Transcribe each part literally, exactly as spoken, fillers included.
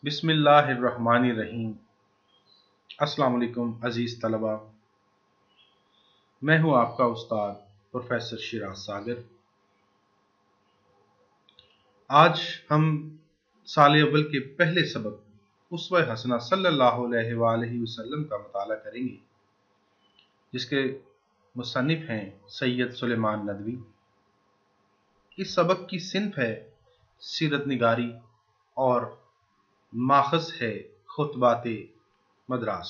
बिस्मिल्लाहिर्रहमानिर्रहीम। अस्सलाम वालेकुम अज़ीज़ तलबा, मैं हूँ आपका उस्ताद प्रोफेसर शिराज सागर। आज हम साल अव्वल के पहले सबक उसवा हसना सल्लल्लाहु अलैहि वसल्लम का मुताला करेंगे, जिसके मुसन्निफ हैं सैयद सुलेमान नदवी। इस सबक की सिन्फ है सीरत निगारी और माखज़ है खुतबाते मदरास।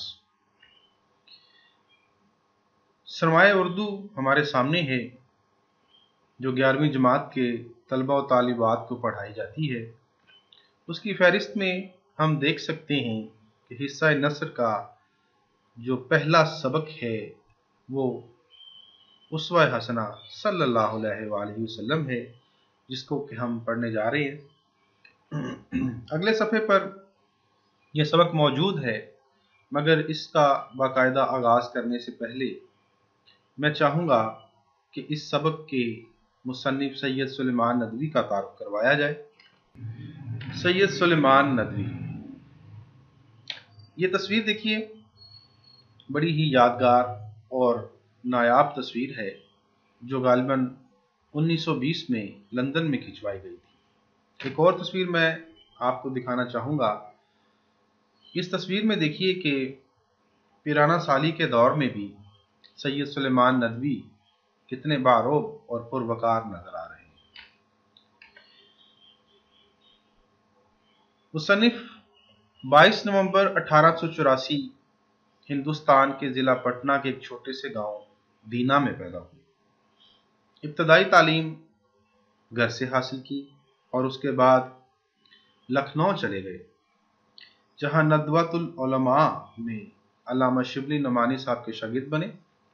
सरमाए उर्दू हमारे सामने है, जो ग्यारहवीं जमात के तलबा व तालिबात को पढ़ाई जाती है। उसकी फहरिस्त में हम देख सकते हैं कि हिस्सा नस्र का जो पहला सबक है वो उसवा हसना सल्लल्लाहु अलैहि वसल्लम है, जिसको कि हम पढ़ने जा रहे हैं। अगले सफ़े पर यह सबक मौजूद है, मगर इसका बाकायदा आगाज़ करने से पहले मैं चाहूँगा कि इस सबक के मुसन्निफ सैयद सुलेमान नदवी का तारुफ करवाया जाए। सैयद सुलेमान नदवी, ये तस्वीर देखिए, बड़ी ही यादगार और नायाब तस्वीर है, जो गालिबन उन्नीस सौ बीस में लंदन में खिंचवाई गई थी। एक और तस्वीर मैं आपको दिखाना चाहूँगा। इस तस्वीर में देखिए कि पिराना साली के दौर में भी सैयद सुलेमान नदवी कितने बारोब और पुरवकार नजर आ रहे हैं। मुसन्निफ बाईस नवंबर अठारह सौ चौरासी हिंदुस्तान के ज़िला पटना के एक छोटे से गांव दीना में पैदा हुए। इब्तदाई तालीम घर से हासिल की और उसके बाद लखनऊ चले गए, जहां नदवतुल उलमा में अल्लामा शिबली नोमानी साहब के शागिर्द बने।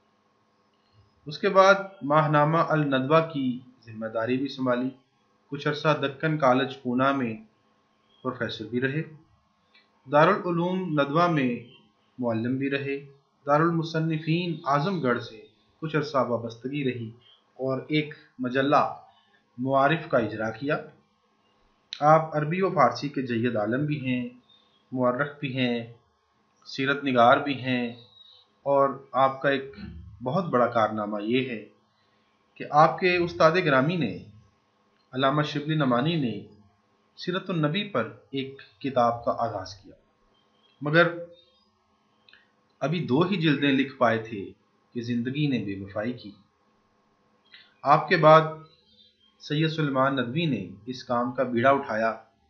उसके बाद माहनामा अल नदवा की जिम्मेदारी भी संभाली। कुछ अरसा दक्कन कॉलेज पूना में प्रोफेसर भी रहे। दारुल उलूम नदवा में मुअल्लिम भी रहे। दारुल मुसन्निफीन आजमगढ़ से कुछ अरसा वाबस्तगी रही और एक मजल्ला मुआरिफ का इजरा किया। आप अरबी व फारसी के जय्यद आलम भी हैं, मुअर्रिख भी हैं, सीरत निगार भी हैं, और आपका एक बहुत बड़ा कारनामा ये है कि आपके उस्ताद ग्रामी ने अल्लामा शिबली नोमानी ने सीरतुन नबी पर एक किताब का आगाज़ किया, मगर अभी दो ही जिल्दें लिख पाए थे कि ज़िंदगी ने बेवफाई की। आपके बाद सैयद सुलेमान नदवी ने इस काम का बीड़ा उठाया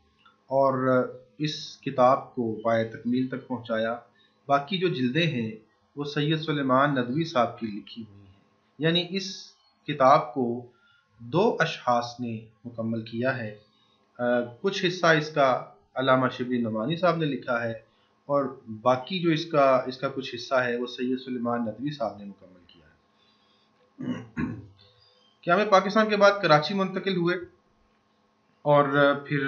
और इस किताब को पाए तकमील तक पहुँचाया। बाकी जो जिल्दें हैं वो सैयद सुलेमान नदवी साहब की लिखी हुई हैं, यानी इस किताब को दो अशखास ने मुकम्मल किया है। आ, कुछ हिस्सा इसका अल्लामा शिबली नोमानी साहब ने लिखा है और बाकी जो इसका इसका कुछ हिस्सा है वो सैयद सुलेमान नदवी साहब ने मुकम्मल किया है। क्या मैं पाकिस्तान के बाद कराची मुंतकिल हुए और फिर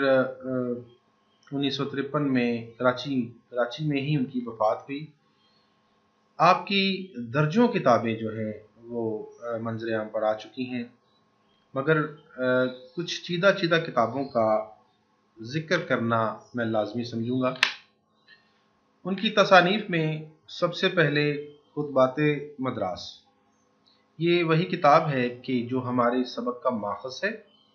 उन्नीस सौ तिरपन में कराची कराची में ही उनकी वफ़ात हुई। आपकी दर्जों किताबें जो हैं वो मंजर आम पर आ चुकी हैं, मगर आ, कुछ चीदा चीदा किताबों का जिक्र करना मैं लाजमी समझूंगा। उनकी तसानीफ में सबसे पहले खुतबाते मदरास, ये वही किताब है कि जो हमारे सबक का माखज़ है।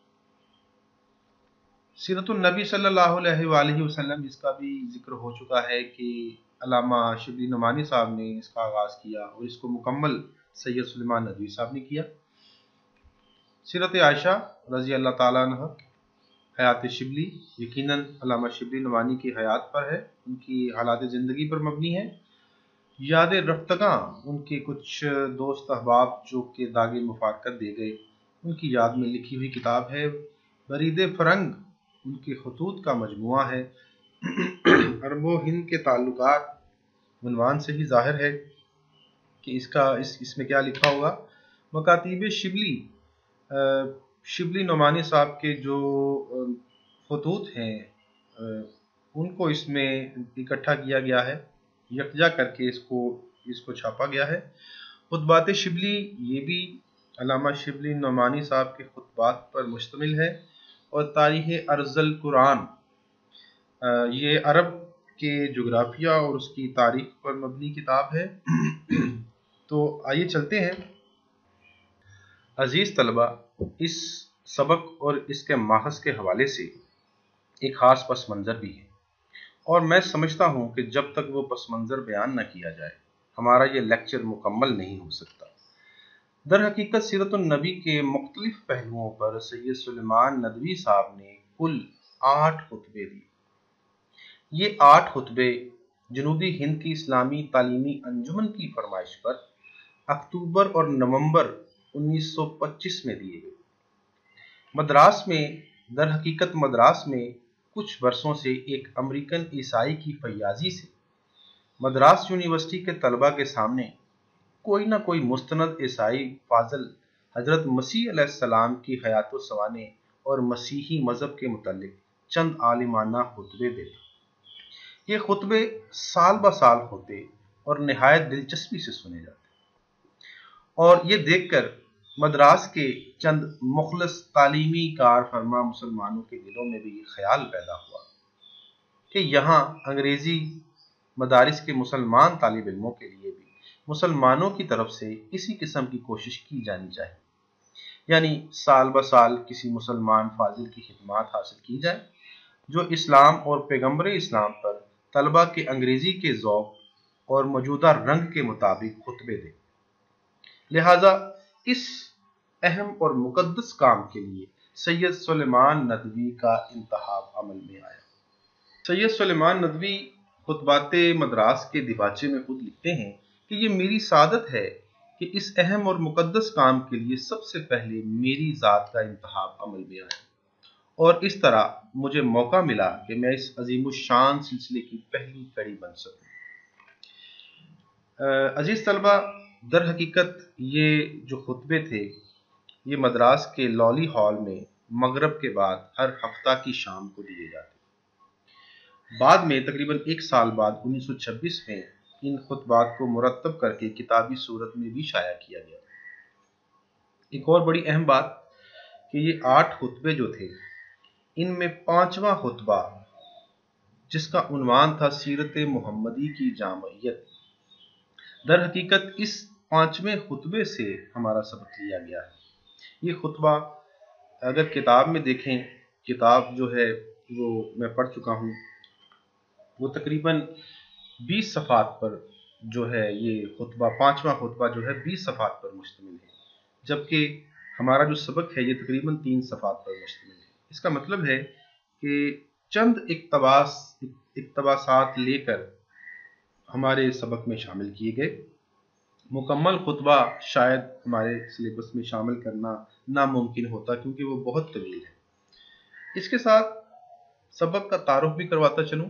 सीरतुन नबी सल्लल्लाहु अलैहि वसल्लम, जिसका भी जिक्र हो चुका है कि अल्लामा शिबली नोमानी साहब ने इसका आगाज़ किया और इसको मुकम्मल सैयद सुलेमान नदवी साहब ने किया। सीरत आयशा रज़ी अल्लाह ताला अन्हा, हयात शिबली यकीनन अल्लामा शिबली नोमानी की हयात पर है, उनकी हालात ज़िंदगी पर मबनी है। याद रफ्तगा, उनके कुछ दोस्त अहबाब जो के दागे मुफारकत दे गए, उनकी याद में लिखी हुई किताब है। बरीद फरंग उनके खतूत का मजमुआ है। अरबो हिंद के ताल्लुकात, उन्वान से ही जाहिर है कि इसका इस इसमें क्या लिखा होगा। मकातीब शिबली, शिबली नोमानी साहब के जो खतूत हैं उनको इसमें इकट्ठा किया गया है, यकजा करके इसको इसको छापा गया है। खुतबात शिबली, ये भी अल्लामा शिबली नोमानी साहब के खुतबात पर मुश्तमिल है। और तारीख़ अर्ज़ल कुरान, یہ عرب کے جغرافیہ اور اس کی تاریخ پر مبنی کتاب ہے۔ تو آئیے چلتے ہیں۔ عزیز طلبہ، اس سبق اور اس کے ماخذ کے حوالے سے ایک خاص پس منظر بھی ہے، اور میں سمجھتا ہوں کہ جب تک وہ پس منظر بیان نہ کیا جائے ہمارا یہ لیکچر مکمل نہیں ہو سکتا۔ در حقیقت سیرت النبی کے مختلف پہلوؤں پر سید سلیمان ندوی صاحب نے کل آٹھ خطبے دیے۔ یہ آٹھ خطبے جنوبی ہند کی اسلامی تعلیمی انجمن کی فرمائش پر اکتوبر اور نومبر انیس سو پچیس میں دیے گئے۔ مدراس میں در حقیقت مدراس میں کچھ برسوں سے ایک امریکن عیسائی کی فیاضی سے مدراس یونیورسٹی کے طلبہ کے سامنے کوئی نہ کوئی مستند عیسائی فاضل حضرت مسیح علیہ السلام کی حیات و سوانح اور مسیحی مذہب کے متعلق چند عالمانہ خطبے دیتا۔ یہ خطبے سال بہ سال ہوتے اور نہایت دلچسپی سے سنے جاتے، اور یہ دیکھ کر مدراس کے چند مخلص تعلیمی کار فرما مسلمانوں کے دلوں میں بھی یہ خیال پیدا ہوا کہ یہاں انگریزی مدارس کے مسلمان طالب علموں کے لیے بھی مسلمانوں کی طرف سے اسی قسم کی کوشش کی جانی چاہیے، یعنی سال بہ سال کسی مسلمان فاضل کی خدمات حاصل کی جائے جو اسلام اور پیغمبر اسلام پر طلبہ کے انگریزی کے ذوق اور موجودہ رنگ کے مطابق خطبے دے۔ لہذا اس اہم اور مقدس کام کے لیے سید سلیمان ندوی کا انتخاب عمل میں آیا۔ سید سلیمان ندوی خطبات مدراس کے دیباچے میں خود لکھتے ہیں کہ یہ میری سعادت ہے کہ اس اہم اور مقدس کام کے لیے سب سے پہلے میری ذات کا انتخاب عمل میں آیا، اور اس طرح مجھے موقع ملا کہ میں اس عظیم الشان سلسلے کی پہلی کڑی بن سکوں۔ عزیز طلبہ، در حقیقت یہ جو خطبے تھے یہ مدراس کے لولی ہال میں مغرب کے بعد ہر ہفتہ کی شام کو دیے جاتے۔ بعد میں تقریباً ایک سال بعد انیس سو چھبیس میں ان خطبات کو مرتب کر کے کتابی صورت میں بھی شائع کیا گیا۔ ایک اور بڑی اہم بات کہ یہ آٹھ خطبے جو تھے ان میں پانچواں خطبہ جس کا عنوان تھا سیرت محمدی کی جامعیت، در حقیقت اس پانچویں خطبے سے ہمارا سبق لیا گیا ہے۔ یہ خطبہ اگر کتاب میں دیکھیں، کتاب جو ہے وہ میں پڑھ چکا ہوں، وہ تقریباً بیس صفحات پر جو ہے یہ خطبہ پانچواں خطبہ جو ہے بیس صفحات پر مشتمل ہے، جبکہ ہمارا جو سبق ہے یہ تقریباً تین صفحات پر مشتمل ہے۔ اس کا مطلب ہے کہ چند اقتباس اقتباسات لے کر ہمارے سبق میں شامل کیے گئے۔ مکمل خطبہ شاید ہمارے سلیبس میں شامل کرنا ناممکن ہوتا کیونکہ وہ بہت طویل ہے۔ اس کے ساتھ سبق کا تعارف بھی کرواتا چلوں۔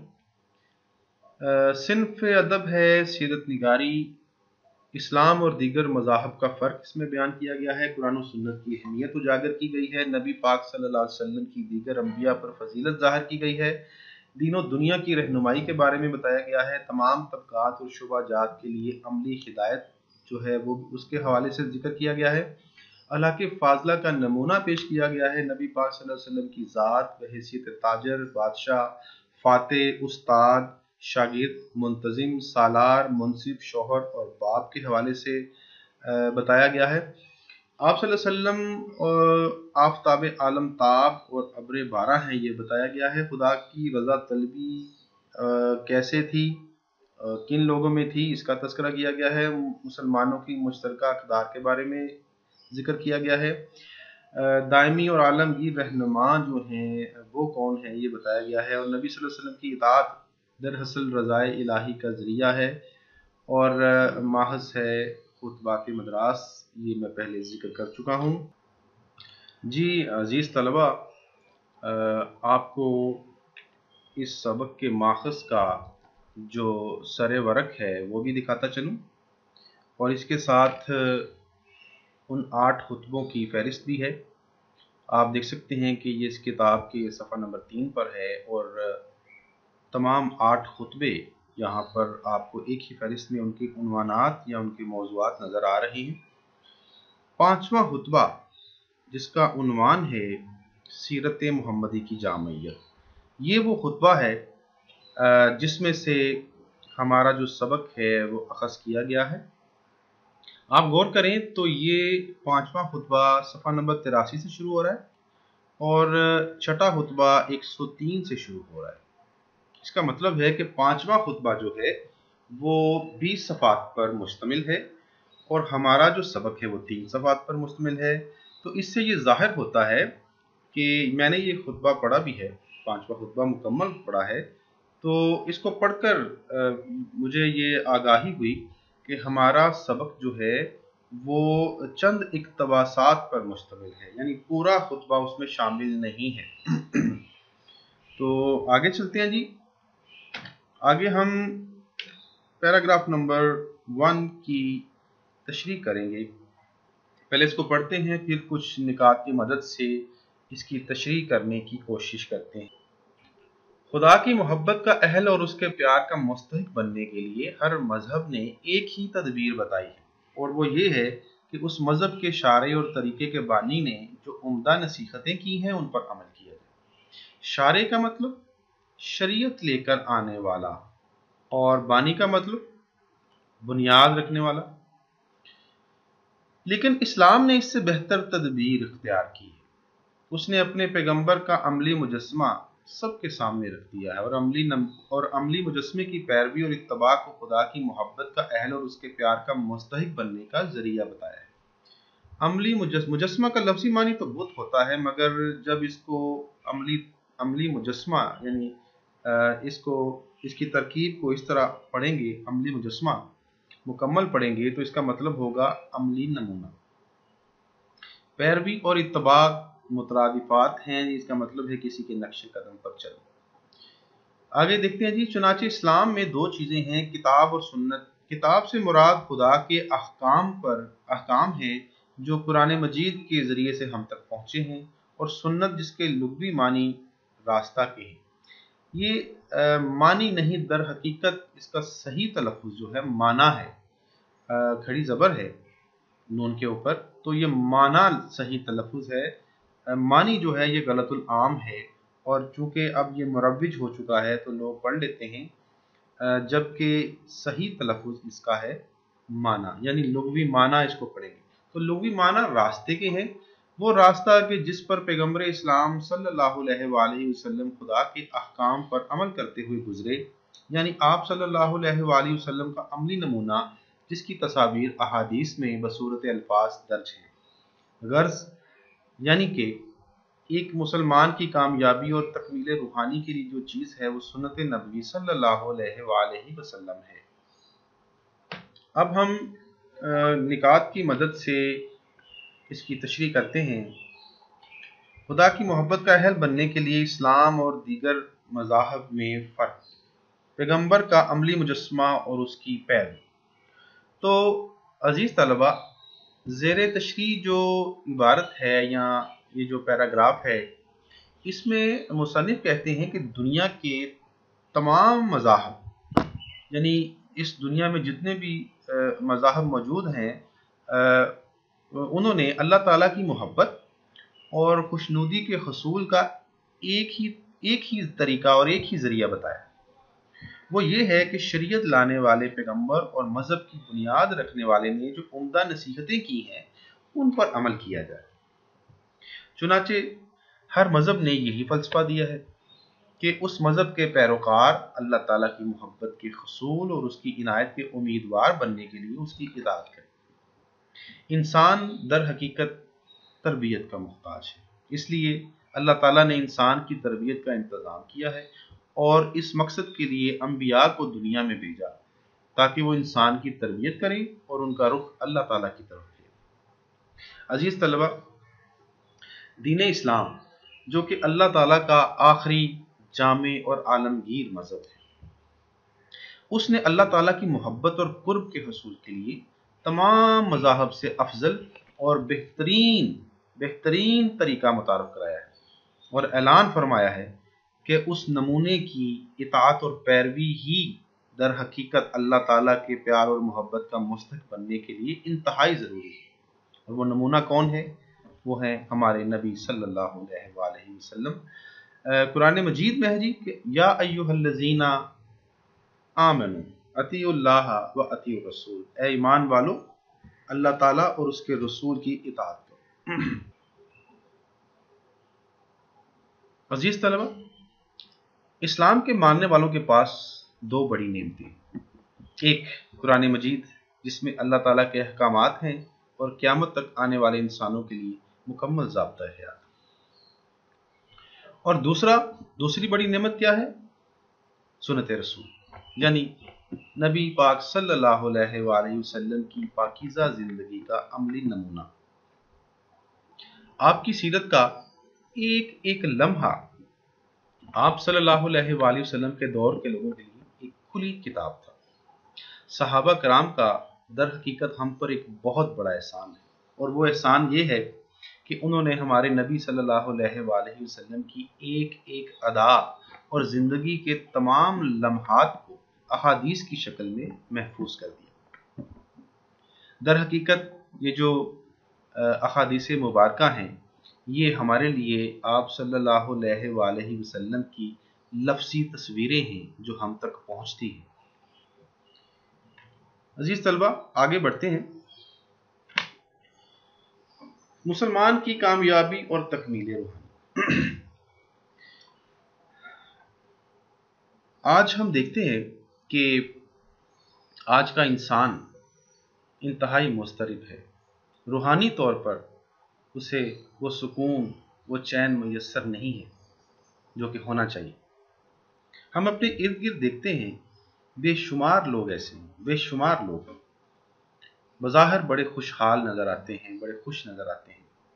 صنف ادب ہے سیرت نگاری، اسلام اور دیگر مذاہب کا فرق اس میں بیان کیا گیا ہے، قرآن و سنت کی اہمیت اجاگر کی گئی ہے، نبی پاک صلی اللہ علیہ وسلم کی دیگر انبیاء پر فضیلت ظاہر کی گئی ہے، دین و دنیا کی رہنمائی کے بارے میں بتایا گیا ہے، تمام طبقات اور شعبہ جات کے لیے عملی ہدایت جو ہے وہ اس کے حوالے سے ذکر کیا گیا ہے، اللہ کے فاضلہ کا نمونہ پیش کیا گیا ہے، نبی پاک صلی اللہ علیہ وسلم کی ذات بحیثیت تاجر، بادشاہ، فاتح، استاد، شاگرد، منتظم، سالار، منصف، شوہر اور باپ کے حوالے سے بتایا گیا ہے۔ آپ صلی اللہ علیہ وسلم آفتاب عالم تاب اور ابر بارہ ہیں یہ بتایا گیا ہے، خدا کی رضا طلبی کیسے تھی، کن لوگوں میں تھی اس کا تذکرہ کیا گیا ہے، مسلمانوں کی مشترکہ اقدار کے بارے میں ذکر کیا گیا ہے، دائمی اور عالمگیر رہنما جو ہیں وہ کون ہیں یہ بتایا گیا ہے، اور نبی صلی اللہ علیہ وسلم کی اطاعت دراصل رضائے الہی کا ذریعہ ہے اور ماخذ ہے خطبات مدراس، یہ میں پہلے ذکر کر چکا ہوں۔ جی عزیز طلبہ، آپ کو اس سبق کے ماخذ کا جو سر ورق ہے وہ بھی دکھاتا چلوں، اور اس کے ساتھ ان آٹھ خطبوں کی فہرست بھی ہے۔ آپ دیکھ سکتے ہیں کہ یہ اس کتاب کے صفحہ نمبر تین پر ہے، اور تمام آٹھ خطبے یہاں پر آپ کو ایک ہی فہرست میں ان کے عنوانات یا ان کے موضوعات نظر آ رہے ہیں۔ پانچواں خطبہ جس کا عنوان ہے سیرت محمدی کی جامعیت، یہ وہ خطبہ ہے جس میں سے ہمارا جو سبق ہے وہ اخذ کیا گیا ہے۔ آپ غور کریں تو یہ پانچواں خطبہ صفحہ نمبر تراسی سے شروع ہو رہا ہے اور چھٹا خطبہ ایک سو تین سے شروع ہو رہا ہے۔ اس کا مطلب ہے کہ پانچواں خطبہ جو ہے وہ بیس صفحات پر مشتمل ہے اور ہمارا جو سبق ہے وہ تین صفحات پر مشتمل ہے۔ تو اس سے یہ ظاہر ہوتا ہے کہ میں نے یہ خطبہ پڑھا بھی ہے، پانچواں خطبہ مکمل پڑھا ہے، تو اس کو پڑھ کر مجھے یہ آگاہی ہوئی کہ ہمارا سبق جو ہے وہ چند اقتباسات پر مشتمل ہے، یعنی پورا خطبہ اس میں شامل نہیں ہے۔ تو آگے چلتے ہیں جی۔ آگے ہم پیراگراف نمبر ون کی تشریح کریں گے۔ پہلے اس کو پڑھتے ہیں، پھر کچھ نکات کی مدد سے اس کی تشریح کرنے کی کوشش کرتے ہیں۔ خدا کی محبت کا اہل اور اس کے پیار کا مستحق بننے کے لیے ہر مذہب نے ایک ہی تدبیر بتائی ہے، اور وہ یہ ہے کہ اس مذہب کے شارع اور طریقے کے بانی نے جو عمدہ نصیحتیں کی ہیں ان پر عمل کیا جائے۔ شارع کا مطلب شریعت لے کر آنے والا، اور بانی کا مطلب بنیاد رکھنے والا۔ لیکن اسلام نے اس سے بہتر تدبیر اختیار کی ہے۔ اس نے اپنے پیغمبر کا عملی مجسمہ سب کے سامنے رکھ دیا ہے اور عملی نم اور عملی مجسمے کی پیروی اور اتباع کو خدا کی محبت کا اہل اور اس کے پیار کا مستحق بننے کا ذریعہ بتایا ہے۔ عملی مجسمہ کا لفظی معنی تو بت ہوتا ہے، مگر جب اس کو عملی عملی مجسمہ یعنی اس کو اس کی ترکیب کو اس طرح پڑھیں گے، عملی مجسمہ مکمل پڑھیں گے تو اس کا مطلب ہوگا عملی نمونہ۔ پیروی اور اتباع مترادفات ہیں، اس کا مطلب ہے کسی کے نقش قدم پر چلنا۔ آگے دیکھتے ہیں جی۔ چنانچہ اسلام میں دو چیزیں ہیں، کتاب اور سنت۔ کتاب سے مراد خدا کے احکام پر احکام ہیں جو قرآن مجید کے ذریعے سے ہم تک پہنچے ہیں، اور سنت جس کے لغوی معنی راستہ کے ہیں۔ یہ معنی نہیں، در حقیقت اس کا صحیح تلفظ جو ہے معنی ہے، کھڑی زبر ہے نون کے اوپر، تو یہ معنی صحیح تلفظ ہے، معنی جو ہے یہ غلط العام ہے، اور چونکہ اب یہ مروج ہو چکا ہے تو لوگ پڑھ لیتے ہیں، جبکہ صحیح تلفظ اس کا ہے معنی، یعنی لغوی معنی اس کو پڑھیں گے تو لغوی معنی راستے کے ہیں، وہ راستہ کہ جس پر پیغمبر اسلام صلی اللہ علیہ وآلہ وسلم خدا کے احکام پر عمل کرتے ہوئے گزرے، یعنی آپ صلی اللہ علیہ وآلہ وسلم کا عملی نمونہ جس کی تصاویر احادیث میں بصورت الفاظ درج ہیں۔ غرض یعنی کہ ایک مسلمان کی کامیابی اور تکمیل روحانی کے لیے جو چیز ہے وہ سنت نبوی صلی اللہ علیہ وآلہ وسلم ہے۔ اب ہم نکات کی مدد سے اس کی تشریح کرتے ہیں۔ خدا کی محبت کا اہل بننے کے لیے اسلام اور دیگر مذاہب میں فرق، پیغمبر کا عملی مجسمہ اور اس کی پیروی۔ تو عزیز طلبہ، زیر تشریح جو عبارت ہے یا یہ جو پیراگراف ہے، اس میں مصنف کہتے ہیں کہ دنیا کے تمام مذاہب، یعنی اس دنیا میں جتنے بھی مذاہب موجود ہیں، انہوں نے اللہ تعالیٰ کی محبت اور خوشنودی کے حصول کا ایک ہی ایک ہی طریقہ اور ایک ہی ذریعہ بتایا۔ وہ یہ ہے کہ شریعت لانے والے پیغمبر اور مذہب کی بنیاد رکھنے والے نے جو عمدہ نصیحتیں کی ہیں ان پر عمل کیا جائے۔ چنانچہ ہر مذہب نے یہی فلسفہ دیا ہے کہ اس مذہب کے پیروکار اللہ تعالیٰ کی محبت کے حصول اور اس کی عنایت کے امیدوار بننے کے لیے اس کی اطاعت کریں۔ انسان در حقیقت تربیت کا محتاج ہے، اس لیے اللہ تعالیٰ نے انسان کی تربیت کا انتظام کیا ہے اور اس مقصد کے لیے انبیاء کو دنیا میں بھیجا تاکہ وہ انسان کی تربیت کریں اور ان کا رخ اللہ تعالیٰ کی طرف لے۔ عزیز طلبہ، دین اسلام جو کہ اللہ تعالیٰ کا آخری جامع اور عالمگیر مذہب ہے، اس نے اللہ تعالیٰ کی محبت اور قرب کے حصول کے لیے تمام مذاہب سے افضل اور بہترین بہترین طریقہ متعارف کرایا ہے اور اعلان فرمایا ہے کہ اس نمونے کی اطاعت اور پیروی ہی در حقیقت اللہ تعالیٰ کے پیار اور محبت کا مستحق بننے کے لیے انتہائی ضروری ہے۔ اور وہ نمونہ کون ہے؟ وہ ہیں ہمارے نبی صلی اللہ علیہ وآلہ وسلم، قرآن مجید میں ہے جی کہ یا ایھا الذین آمنوا اطیعوا اللہ و اطیعوا الرسول، اے ایمان والو اللہ تعالیٰ اور اس کے رسول کی اطاعت کرو۔ عزیز طلبہ، اسلام کے ماننے والوں کے پاس دو بڑی نعمتیں، ایک قرآن مجید جس میں اللہ تعالیٰ کے احکامات ہیں اور قیامت تک آنے والے انسانوں کے لیے مکمل ضابطہ حیات، اور دوسرا دوسری بڑی نعمت کیا ہے؟ سنت رسول، یعنی نبی پاک صلی اللہ علیہ وآلہ وسلم کی پاکیزہ زندگی کا عملی نمونہ۔ آپ کی سیرت کا ایک ایک لمحہ آپ صلی اللہ علیہ وآلہ وسلم کے دور کے لوگوں کے لیے ایک کھلی کتاب تھا۔ صحابہ کرام کا در حقیقت ہم پر ایک بہت بڑا احسان ہے، اور وہ احسان یہ ہے کہ انہوں نے ہمارے نبی صلی اللہ علیہ وآلہ وسلم کی ایک ایک ادا اور زندگی کے تمام لمحات کو احادیث کی شکل میں محفوظ کر دیا۔ در حقیقت یہ جو احادیث مبارکہ ہیں یہ ہمارے لیے آپ صلی اللہ علیہ وآلہ وسلم کی لفظی تصویریں ہیں جو ہم تک پہنچتی ہیں۔ عزیز طلبہ، آگے بڑھتے ہیں۔ مسلمان کی کامیابی اور تکمیل روحانی۔ آج ہم دیکھتے ہیں کہ آج کا انسان انتہائی مضطرب ہے، روحانی طور پر اسے وہ سکون وہ چین میسر نہیں ہے جو کہ ہونا چاہیے۔ ہم اپنے ارد گرد دیکھتے ہیں بے شمار لوگ ایسے ہیں، بے شمار لوگ بظاہر بڑے خوشحال نظر آتے ہیں، بڑے خوش نظر آتے ہیں،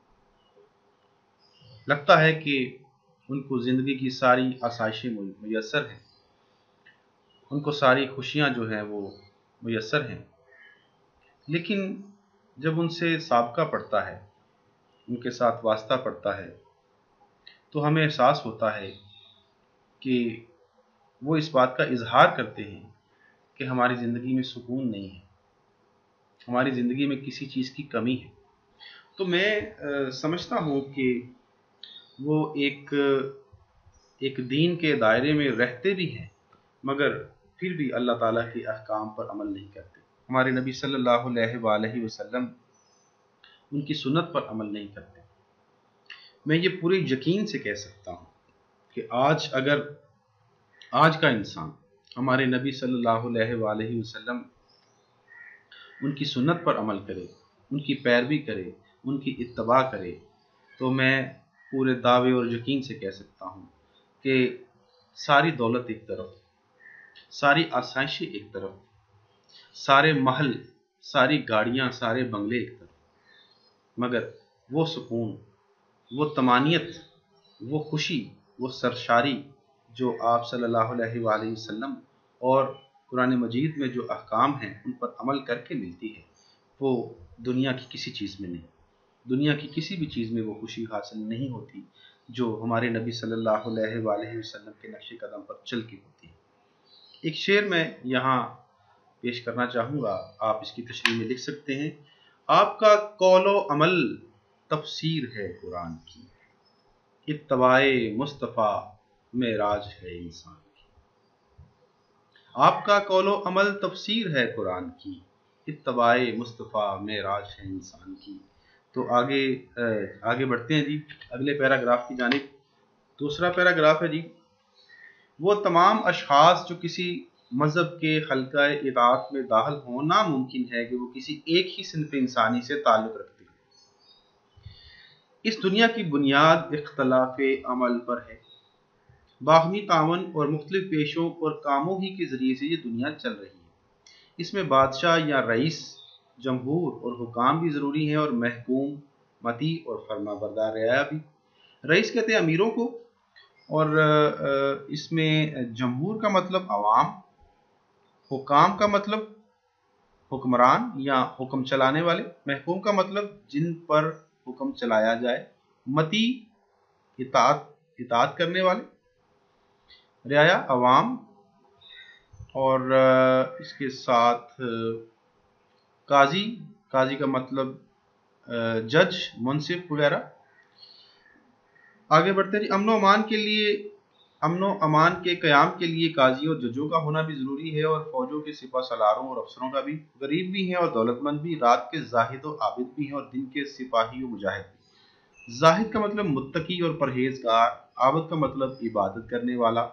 لگتا ہے کہ ان کو زندگی کی ساری آسائشیں میسر ہیں، ان کو ساری خوشیاں جو ہیں وہ میسر ہیں، لیکن جب ان سے سابقہ پڑتا ہے، ان کے ساتھ واسطہ پڑتا ہے، تو ہمیں احساس ہوتا ہے کہ وہ اس بات کا اظہار کرتے ہیں کہ ہماری زندگی میں سکون نہیں ہے، ہماری زندگی میں کسی چیز کی کمی ہے۔ تو میں سمجھتا ہوں کہ وہ ایک ایک دین کے دائرے میں رہتے بھی ہیں مگر پھر بھی اللہ تعالیٰ کے احکام پر عمل نہیں کرتے، ہمارے نبی صلی اللہ علیہ وآلہ وسلم ان کی سنت پر عمل نہیں کرتے۔ میں یہ پورے یقین سے کہہ سکتا ہوں کہ آج اگر آج کا انسان ہمارے نبی صلی اللہ علیہ وآلہ وسلم ان کی سنت پر عمل کرے، ان کی پیروی کرے، ان کی اتباع کرے، تو میں پورے دعوے اور یقین سے کہہ سکتا ہوں کہ ساری دولت ایک طرف، ساری آسائشیں ایک طرف، سارے محل، ساری گاڑیاں، سارے بنگلے ایک طرف، مگر وہ سکون، وہ طمانینت، وہ خوشی، وہ سرشاری جو آپ صلی اللہ علیہ وآلہ وسلم اور قرآن مجید میں جو احکام ہیں ان پر عمل کر کے ملتی ہے، وہ دنیا کی کسی چیز میں نہیں، دنیا کی کسی بھی چیز میں وہ خوشی حاصل نہیں ہوتی جو ہمارے نبی صلی اللہ علیہ وآلہ وسلم کے نقش قدم پر چل کے ہوتی ہے۔ ایک شعر میں یہاں پیش کرنا چاہوں گا، آپ اس کی تشریح میں لکھ سکتے ہیں: آپ کا قول و عمل تفسیر ہے قرآن کی، اتباع مصطفیٰ معراج ہے انسان کی۔ آپ کا قول و عمل تفسیر ہے قرآن کی، اتباع مصطفیٰ معراج ہے انسان کی۔ تو آگے آگے بڑھتے ہیں جی اگلے پیراگراف کی جانب۔ دوسرا پیراگراف ہے جی: وہ تمام اشخاص جو کسی مذہب کے حلقہ اطاعت میں داخل ہونا ممکن ہے کہ وہ کسی ایک ہی صنف انسانی سے تعلق رکھتے ہیں۔ اس دنیا کی بنیاد اختلاف عمل پر ہے، باہمی تعاون اور مختلف پیشوں اور کاموں ہی کے ذریعے سے یہ دنیا چل رہی ہے۔ اس میں بادشاہ یا رئیس، جمہور اور حکام بھی ضروری ہیں، اور محکوم، مطیع اور فرما بردار رعایا بھی۔ رئیس کہتے ہیں امیروں کو، اور اس میں جمہور کا مطلب عوام، حکام کا مطلب حکمران یا حکم چلانے والے، محکوم کا مطلب جن پر حکم چلایا جائے، مطیع اطاعت اطاعت کرنے والے، رعایا عوام، اور اس کے ساتھ قاضی قاضی کا مطلب جج، منصف وغیرہ۔ آگے بڑھتے ہیں جی، امن و امان کے لیے امن و امان کے قیام کے لیے قاضی اور ججوں کا ہونا بھی ضروری ہے، اور فوجوں کے سپہ سالاروں اور افسروں کا بھی۔ غریب بھی ہیں اور دولت مند بھی، رات کے زاہد و عابد بھی ہیں اور دن کے سپاہی و مجاہد بھی۔ زاہد کا مطلب متقی اور پرہیزگار، عابد کا مطلب عبادت کرنے والا۔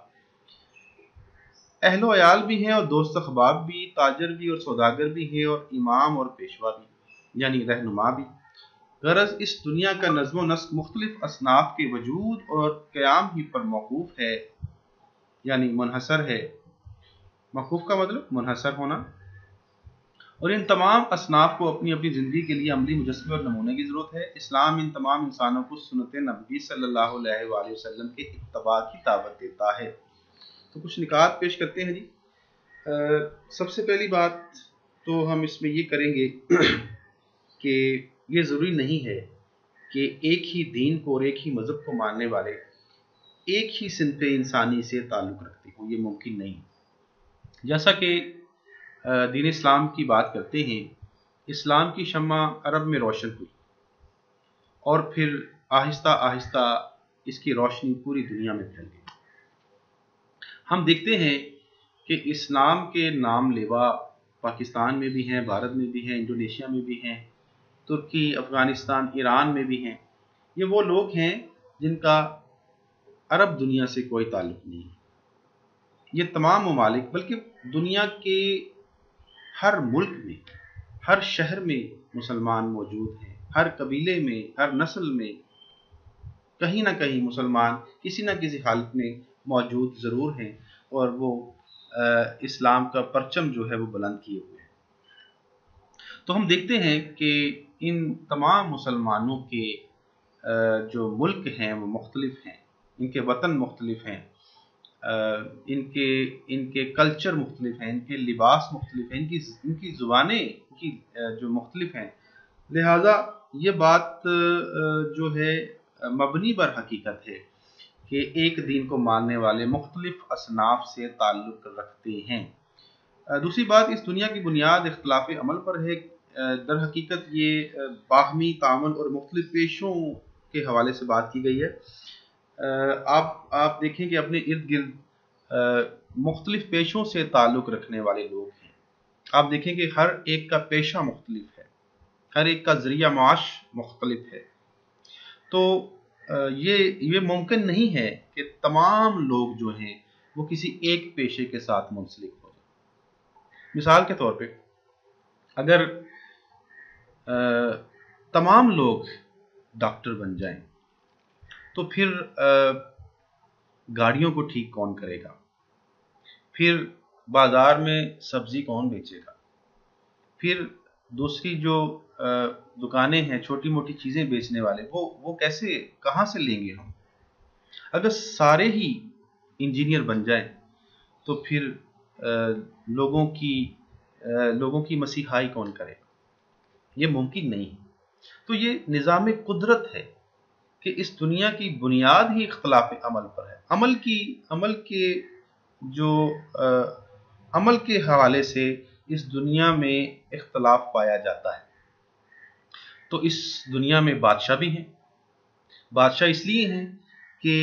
اہل و عیال بھی ہیں اور دوست احباب بھی، تاجر بھی اور سوداگر بھی ہیں اور امام اور پیشوا بھی، یعنی رہنما بھی۔ غرض اس دنیا کا نظم و نسق مختلف اصناف کے وجود اور قیام ہی پر موقوف ہے، یعنی منحصر ہے۔ موقوف کا مطلب منحصر ہونا، اور ان تمام اصناف کو اپنی اپنی زندگی کے لیے عملی مجسمے اور نمونے کی ضرورت ہے۔ اسلام ان تمام انسانوں کو سنت نبوی صلی اللہ علیہ وآلہ وسلم کے اتباع کی دعوت دیتا ہے۔ تو کچھ نکات پیش کرتے ہیں جی۔ سب سے پہلی بات تو ہم اس میں یہ کریں گے کہ یہ ضروری نہیں ہے کہ ایک ہی دین کو اور ایک ہی مذہب کو ماننے والے ایک ہی صنف انسانی سے تعلق رکھتے ہوں، یہ ممکن نہیں۔ جیسا کہ دین اسلام کی بات کرتے ہیں، اسلام کی شمع عرب میں روشن ہوئی اور پھر آہستہ آہستہ اس کی روشنی پوری دنیا میں پھیل گئی۔ ہم دیکھتے ہیں کہ اسلام کے نام لیوا پاکستان میں بھی ہیں، بھارت میں بھی ہیں، انڈونیشیا میں بھی ہیں، ترکی، افغانستان، ایران میں بھی ہیں۔ یہ وہ لوگ ہیں جن کا عرب دنیا سے کوئی تعلق نہیں ہے۔ یہ تمام ممالک، بلکہ دنیا کے ہر ملک میں، ہر شہر میں مسلمان موجود ہیں۔ ہر قبیلے میں، ہر نسل میں کہیں نہ کہیں مسلمان کسی نہ کسی حالت میں موجود ضرور ہیں، اور وہ اسلام کا پرچم جو ہے وہ بلند کیے ہوئے ہیں۔ تو ہم دیکھتے ہیں کہ ان تمام مسلمانوں کے جو ملک ہیں وہ مختلف ہیں، ان کے وطن مختلف ہیں، ان کے ان کے کلچر مختلف ہیں، ان کے لباس مختلف ہیں، ان کی ان کی زبانیں ان کی جو مختلف ہیں۔ لہٰذا یہ بات جو ہے مبنی بر حقیقت ہے کہ ایک دین کو ماننے والے مختلف اصناف سے تعلق رکھتے ہیں۔ دوسری بات، اس دنیا کی بنیاد اختلاف عمل پر ہے۔ در حقیقت یہ باہمی تعامل اور مختلف پیشوں کے حوالے سے بات کی گئی ہے۔ آپ آپ دیکھیں کہ اپنے ارد گرد مختلف پیشوں سے تعلق رکھنے والے لوگ ہیں۔ آپ دیکھیں کہ ہر ایک کا پیشہ مختلف ہے، ہر ایک کا ذریعہ معاش مختلف ہے۔ تو یہ یہ ممکن نہیں ہے کہ تمام لوگ جو ہیں وہ کسی ایک پیشے کے ساتھ منسلک ہو جائیں۔ مثال کے طور پہ اگر تمام لوگ ڈاکٹر بن جائیں تو پھر گاڑیوں کو ٹھیک کون کرے گا؟ پھر بازار میں سبزی کون بیچے گا؟ پھر دوسری جو دکانیں ہیں، چھوٹی موٹی چیزیں بیچنے والے، وہ وہ کیسے کہاں سے لیں گے ہم؟ اگر سارے ہی انجینئر بن جائیں تو پھر لوگوں کی لوگوں کی مسیحائی کون کرے گا؟ یہ ممکن نہیں۔ تو یہ نظام قدرت ہے کہ اس دنیا کی بنیاد ہی اختلاف عمل پر ہے۔ عمل کی عمل کے جو عمل کے حوالے سے اس دنیا میں اختلاف پایا جاتا ہے۔ تو اس دنیا میں بادشاہ بھی ہیں۔ بادشاہ اس لیے ہیں کہ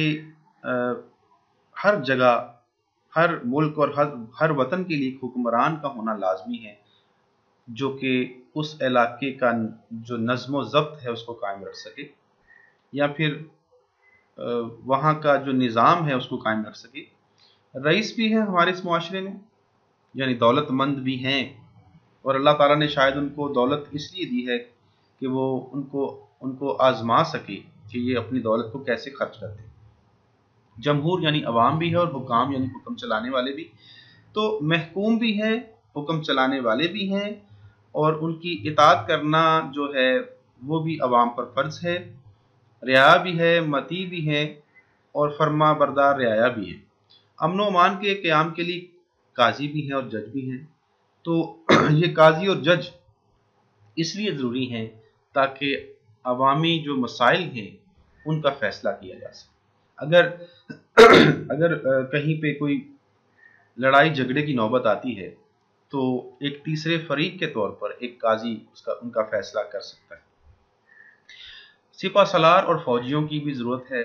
ہر جگہ، ہر ملک اور ہر ہر وطن کے لیے حکمران کا ہونا لازمی ہے، جو کہ اس علاقے کا جو نظم و ضبط ہے اس کو قائم رکھ سکے، یا پھر وہاں کا جو نظام ہے اس کو قائم رکھ سکے۔ رئیس بھی ہیں ہمارے اس معاشرے میں، یعنی دولت مند بھی ہیں، اور اللہ تعالیٰ نے شاید ان کو دولت اس لیے دی ہے کہ وہ ان کو ان کو آزما سکے کہ یہ اپنی دولت کو کیسے خرچ کرتے ہیں۔ جمہور یعنی عوام بھی ہے، اور حکام یعنی حکم چلانے والے بھی۔ تو محکوم بھی ہیں، حکم چلانے والے بھی ہیں، اور ان کی اطاعت کرنا جو ہے وہ بھی عوام پر فرض ہے۔ رعایا بھی ہے، مطیع بھی ہے، اور فرما بردار رعایا بھی ہے۔ امن و امان کے قیام کے لیے قاضی بھی ہیں اور جج بھی ہیں۔ تو یہ قاضی اور جج اس لیے ضروری ہیں تاکہ عوامی جو مسائل ہیں ان کا فیصلہ کیا جا سکے۔ اگر اگر کہیں پہ کوئی لڑائی جھگڑے کی نوبت آتی ہے تو ایک تیسرے فریق کے طور پر ایک قاضی اس کا ان کا فیصلہ کر سکتا ہے۔ سپہ سالار اور فوجیوں کی بھی ضرورت ہے۔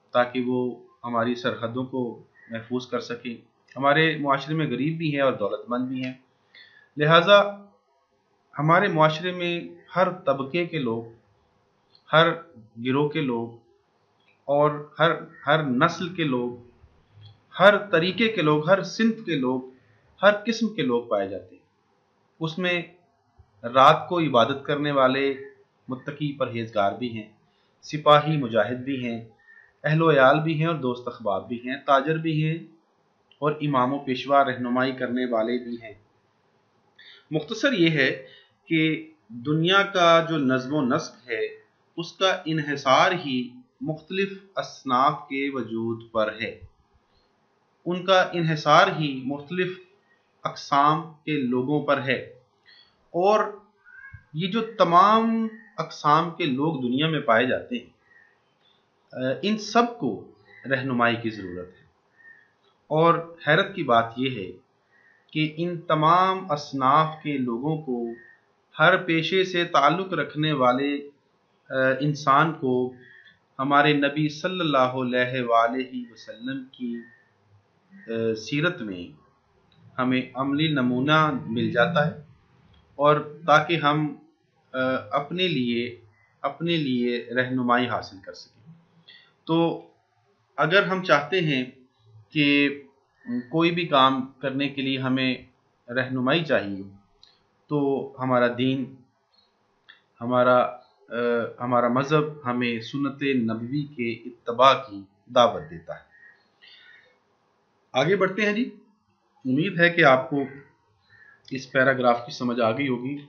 تاکہ وہ ہماری سرحدوں کو محفوظ کر سکیں۔ ہمارے معاشرے میں غریب بھی ہیں اور دولت مند بھی ہیں، لہٰذا ہمارے معاشرے میں ہر طبقے کے لوگ، ہر گروہ کے لوگ اور ہر ہر نسل کے لوگ، ہر طریقے کے لوگ، ہر صنف کے لوگ، ہر قسم کے لوگ پائے جاتے ہیں۔ اس میں رات کو عبادت کرنے والے متقی پرہیزگار بھی ہیں، سپاہی مجاہد بھی ہیں، اہل و عیال بھی ہیں اور دوست احباب بھی ہیں، تاجر بھی ہیں اور امام و پیشوا رہنمائی کرنے والے بھی ہیں۔ مختصر یہ ہے کہ دنیا کا جو نظم و نسق ہے اس کا انحصار ہی مختلف اصناف کے وجود پر ہے، ان کا انحصار ہی مختلف اقسام کے لوگوں پر ہے، اور یہ جو تمام اقسام کے لوگ دنیا میں پائے جاتے ہیں ان سب کو رہنمائی کی ضرورت ہے۔ اور حیرت کی بات یہ ہے کہ ان تمام اصناف کے لوگوں کو، ہر پیشے سے تعلق رکھنے والے انسان کو ہمارے نبی صلی اللہ علیہ وآلہ وسلم کی سیرت میں ہمیں عملی نمونہ مل جاتا ہے، اور تاکہ ہم اپنے لیے اپنے لیے رہنمائی حاصل کر سکیں۔ تو اگر ہم چاہتے ہیں کہ کوئی بھی کام کرنے کے لیے ہمیں رہنمائی چاہیے تو ہمارا دین، ہمارا ہمارا مذہب ہمیں سنت نبوی کے اتباع کی دعوت دیتا ہے۔ آگے بڑھتے ہیں جی۔ امید ہے کہ آپ کو اس پیراگراف کی سمجھ آ گئی ہوگی۔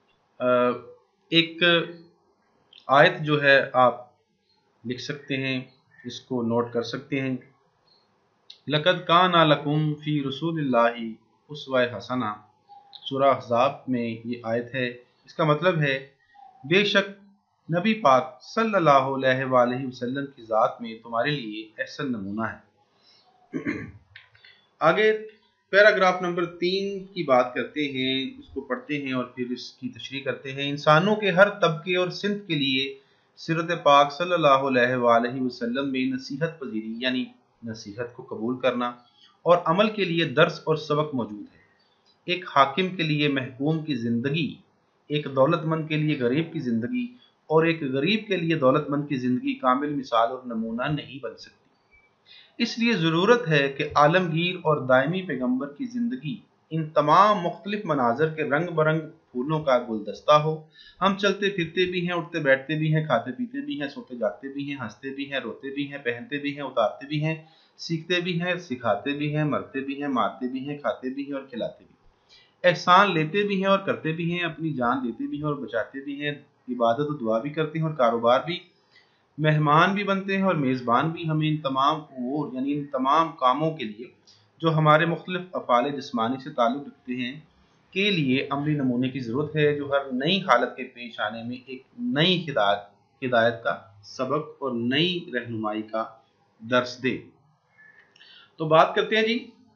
ایک آیت جو ہے آپ لکھ سکتے ہیں، اس کو نوٹ کر سکتے ہیں۔ لَقَدْ كَانَ لَكُمْ فِي رَسُولِ اللَّهِ أُسْوَةٌ حَسَنَةٌ، سورہ احزاب میں یہ آیت ہے۔ اس کا مطلب ہے بے شک نبی پاک صلی اللہ علیہ وآلہ وسلم کی ذات میں تمہارے لیے احسن نمونہ ہے۔ آگے پیراگراف نمبر تین کی بات کرتے ہیں، اس کو پڑھتے ہیں اور پھر اس کی تشریح کرتے ہیں۔ انسانوں کے ہر طبقے اور صنف کے لیے سیرت پاک صلی اللہ علیہ وآلہ وسلم میں نصیحت پذیری یعنی نصیحت کو قبول کرنا اور عمل کے لیے درس اور سبق موجود ہے۔ ایک حاکم کے لیے محکوم کی زندگی، ایک دولت مند کے لیے غریب کی زندگی اور ایک غریب کے لیے دولت مند کی زندگی کامل مثال اور نمونہ نہیں بن سکتی۔ اس لیے ضرورت ہے کہ عالمگیر اور دائمی پیغمبر کی زندگی ان تمام مختلف مناظر کے رنگ برنگ پھولوں کا گلدستہ ہو۔ ہم چلتے پھرتے بھی ہیں، اٹھتے بیٹھتے بھی ہیں، کھاتے پیتے بھی ہیں، سوتے جاگتے بھی ہیں، ہنستے بھی ہیں، روتے بھی ہیں، پہنتے بھی ہیں، اتارتے بھی ہیں، سیکھتے بھی ہیں، سکھاتے بھی ہیں، مرتے بھی ہیں، مارتے بھی ہیں، کھاتے بھی ہیں اور کھلاتے بھی ہیں، احسان لیتے بھی ہیں اور کرتے بھی ہیں، اپنی جان دیتے بھی ہیں اور بچاتے بھی ہیں، عبادت و دعا بھی کرتے ہیں اور کاروبار بھی، مہمان بھی بنتے ہیں اور میزبان بھی۔ ہمیں ان تمام امور یعنی ان تمام کاموں کے لیے جو ہمارے مختلف افعال جسمانی سے تعلق رکھتے ہیں کے لیے عملی نمونے کی ضرورت ہے، جو ہر نئی حالت کے پیش آنے میں ایک نئی ہدایت ہدایت کا سبق اور نئی رہنمائی کا درس دے۔ تو بات کرتے ہیں جی،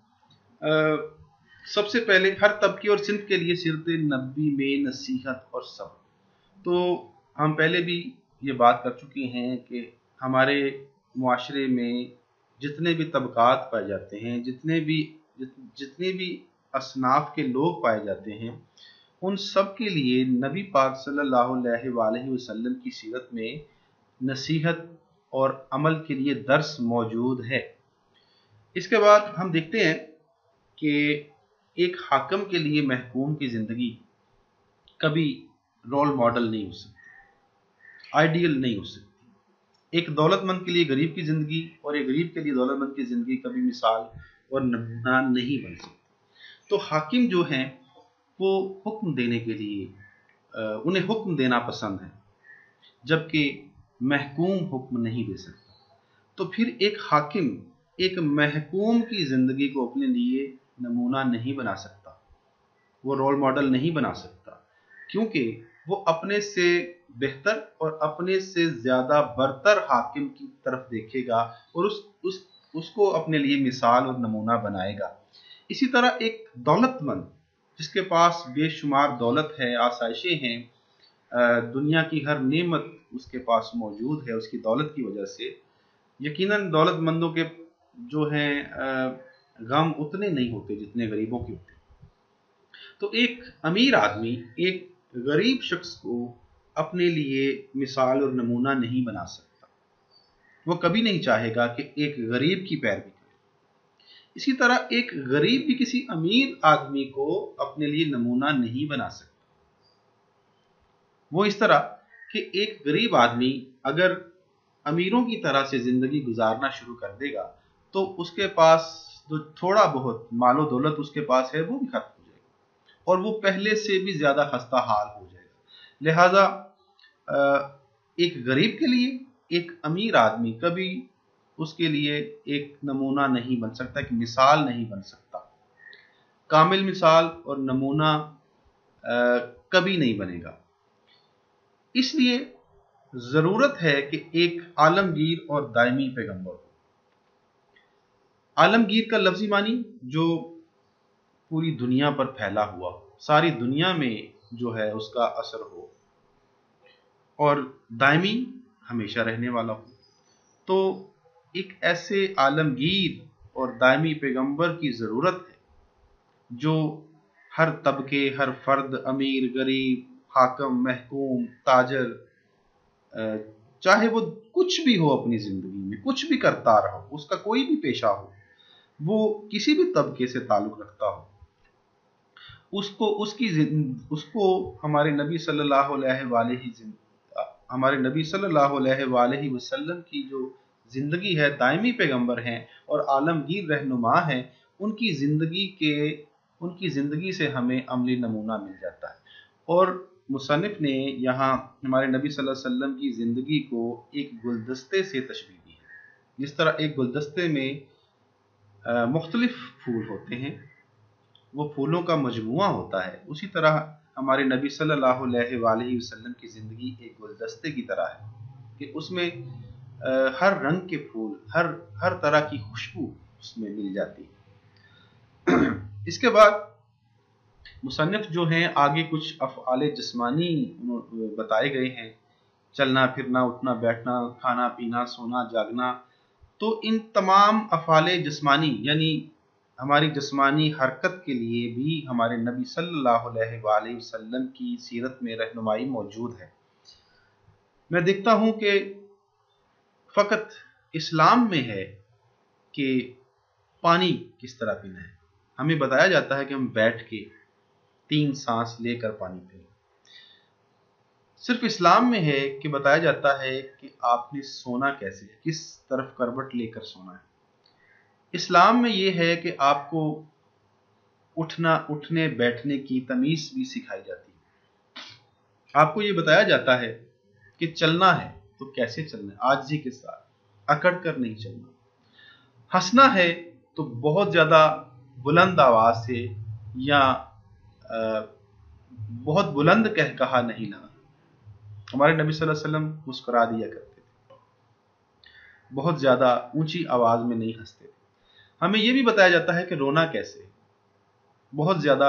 سب سے پہلے ہر طبقے اور صنف کے لیے سیرت نبوی میں نصیحت اور سبق۔ تو ہم پہلے بھی یہ بات کر چکے ہیں کہ ہمارے معاشرے میں جتنے بھی طبقات پائے جاتے ہیں، جتنے بھی جتنے بھی اصناف کے لوگ پائے جاتے ہیں، ان سب کے لیے نبی پاک صلی اللہ علیہ وآلہ وسلم کی سیرت میں نصیحت اور عمل کے لیے درس موجود ہے۔ اس کے بعد ہم دیکھتے ہیں کہ ایک حاکم کے لیے محکوم کی زندگی کبھی رول ماڈل نہیں ہو سکتی، آئیڈیل نہیں ہو سکتی۔ ایک دولت مند کے لیے غریب کی زندگی اور ایک غریب کے لیے دولت مند کی زندگی کبھی مثال اور نمونہ نہیں بن سکتی۔ تو حاکم جو ہیں وہ حکم دینے کے لیے انہیں حکم دینا پسند ہے، جبکہ محکوم حکم نہیں دے سکتا۔ تو پھر ایک حاکم ایک محکوم کی زندگی کو اپنے لیے نمونہ نہیں بنا سکتا، وہ رول ماڈل نہیں بنا سکتا، کیونکہ وہ اپنے سے بہتر اور اپنے سے زیادہ برتر حاکم کی طرف دیکھے گا اور اس اس اس کو اپنے لیے مثال اور نمونہ بنائے گا۔ اسی طرح ایک دولت مند جس کے پاس بے شمار دولت ہے، آسائشیں ہیں، دنیا کی ہر نعمت اس کے پاس موجود ہے اس کی دولت کی وجہ سے، यकीनन दौलतमंदों के जो हैं गम उतने नहीं होते जितने गरीबों के होते। तो एक अमीर आदमी एक गरीब शख्स को अपने लिए मिसाल और नमूना नहीं बना सकता। वो कभी नहीं चाहेगा कि एक गरीब की पैरवी करे। इसी तरह एक गरीब भी किसी अमीर आदमी को अपने लिए नमूना नहीं बना सकता। वो इस तरह कि एक गरीब आदमी अगर अमीरों की तरह से जिंदगी गुजारना शुरू कर देगा तो उसके पास जो थोड़ा बहुत मालो दौलत उसके पास है वो भी खत्म हो जाएगा और वो पहले से भी ज्यादा खस्ता हाल हो जाएगा। लिहाजा एक गरीब के लिए एक अमीर आदमी कभी उसके लिए एक नमूना नहीं बन सकता, एक मिसाल नहीं बन सकता। कामिल मिसाल और नमूना कभी नहीं बनेगा। इसलिए जरूरत है कि एक आलमगीर और दायमी पैगंबर हो। आलमगीर का लफ्जी मानी जो पूरी दुनिया पर फैला हुआ हो, सारी दुनिया में जो है उसका असर हो, और दायमी हमेशा रहने वाला हो। तो एक ऐसे आलमगीर और दायमी पैगंबर की जरूरत है जो हर तबके, हर फर्द, अमीर, गरीब, हाकम, महकूम, ताजर, चाहे वो कुछ भी हो अपनी जिंदगी में, कुछ भी करता रहो, उसका कोई भी पेशा हो, वो किसी भी तबके से ताल्लुक रखता हो, उसको उसकी उसको हमारे नबी सल्लल्लाहु अलैहि हमारे नबी सल्लल्लाहु अलैहि वसल्लम की जो जिंदगी है, दायमी पैगंबर हैं और आलमगीर रहनुमा हैं, उनकी जिंदगी के उनकी जिंदगी से हमें अमली नमूना मिल जाता है। और मुसन्निफ ने यहाँ हमारे नबी सल्लल्लाहु अलैहि वसल्लम की ज़िंदगी को एक गुलदस्ते से तशबीह दी है। जिस तरह एक गुलदस्ते में मुख्तलिफ फूल होते हैं, वो फूलों का मजमुआ होता है, उसी तरह हमारे नबी सल्लल्लाहु अलैहि वसल्लम की ज़िंदगी एक गुलदस्ते की तरह है कि उसमें हर रंग के फूल, हर हर तरह की खुशबू उसमें मिल जाती है। इसके बाद मुसन्निफ जो हैं आगे कुछ अफ़आले जिस्मानी बताए गए हैं, चलना फिरना, उठना बैठना, खाना पीना, सोना जागना। तो इन तमाम अफ़आले जिस्मानी यानी हमारी जिस्मानी हरकत के लिए भी हमारे नबी सल्लल्लाहु अलैहि वसल्लम की सीरत में रहनुमाई मौजूद है। मैं देखता हूँ कि फ़कत इस्लाम में है कि पानी किस तरह पीना है। हमें बताया जाता है कि हम बैठ के तीन सांस लेकर पानी पिए। सिर्फ इस्लाम में है कि बताया जाता है कि आपने सोना कैसे है, किस तरफ करवट लेकर सोना है। इस्लाम में यह है कि आपको उठना उठने बैठने की तमीज भी सिखाई जाती है। आपको ये बताया जाता है कि चलना है तो कैसे चलना है, आजिज़ी के साथ, अकड़ कर नहीं चलना। हंसना है तो बहुत ज्यादा बुलंद आवाज से या आ, बहुत बुलंद कह कहा नहीं ना। हमारे नबी सल्लल्लाहु अलैहि वसल्लम मुस्कुरा दिया करते थे, बहुत ज्यादा ऊंची आवाज में नहीं हंसते थे। हमें यह भी बताया जाता है कि रोना कैसे है, बहुत ज्यादा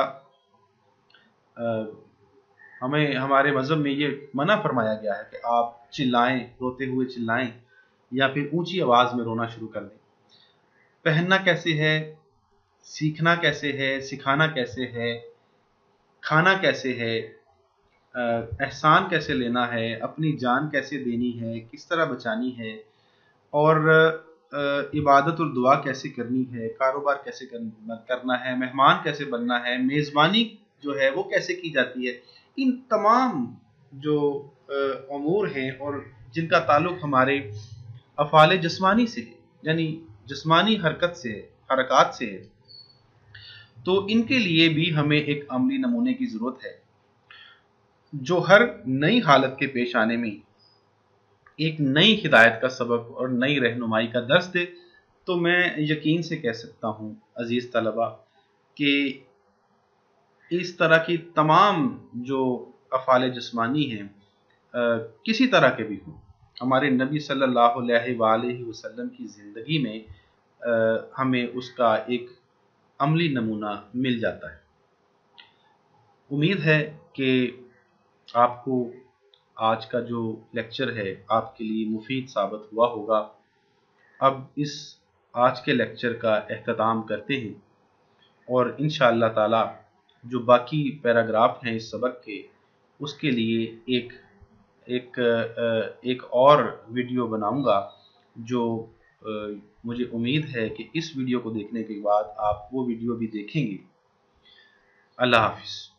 हमें हमारे मजहब में ये मना फरमाया गया है कि आप चिल्लाएं, रोते हुए चिल्लाएं या फिर ऊंची आवाज में रोना शुरू कर दें। पहनना कैसे है, सीखना कैसे है, सिखाना कैसे है, खाना कैसे है, एहसान कैसे लेना है, अपनी जान कैसे देनी है, किस तरह बचानी है, और इबादत और दुआ कैसे करनी है, कारोबार कैसे करना है, मेहमान कैसे बनना है, मेज़बानी जो है वो कैसे की जाती है। इन तमाम जो अमूर हैं और जिनका ताल्लुक हमारे अफ़ाले जिस्मानी से यानी जिस्मानी हरकत से हरकत से है, तो इनके लिए भी हमें एक अमली नमूने की ज़रूरत है जो हर नई हालत के पेश आने में एक नई हिदायत का सबक और नई रहनुमाई का दर्स दे। तो मैं यकीन से कह सकता हूँ अजीज़ तलबा कि इस तरह की तमाम जो अफ़ाले जिस्मानी हैं किसी तरह के भी हों, हमारे नबी सल्लल्लाहु अलैहि वसल्लम की ज़िंदगी में आ, हमें उसका एक अमली नमूना मिल जाता है। उम्मीद है कि आपको आज का जो लेक्चर है आपके लिए मुफीद साबित हुआ होगा اب اس آج کے لیکچر کا اختتام کرتے ہیں، اور انشاءاللہ تعالی جو باقی پیراگراف ہیں اس سبق کے، اس کے لیے ایک ایک ایک اور ویڈیو بناؤں گا، جو مجھے امید ہے کہ اس ویڈیو کو دیکھنے کے بعد آپ وہ ویڈیو بھی دیکھیں گے۔ اللہ حافظ۔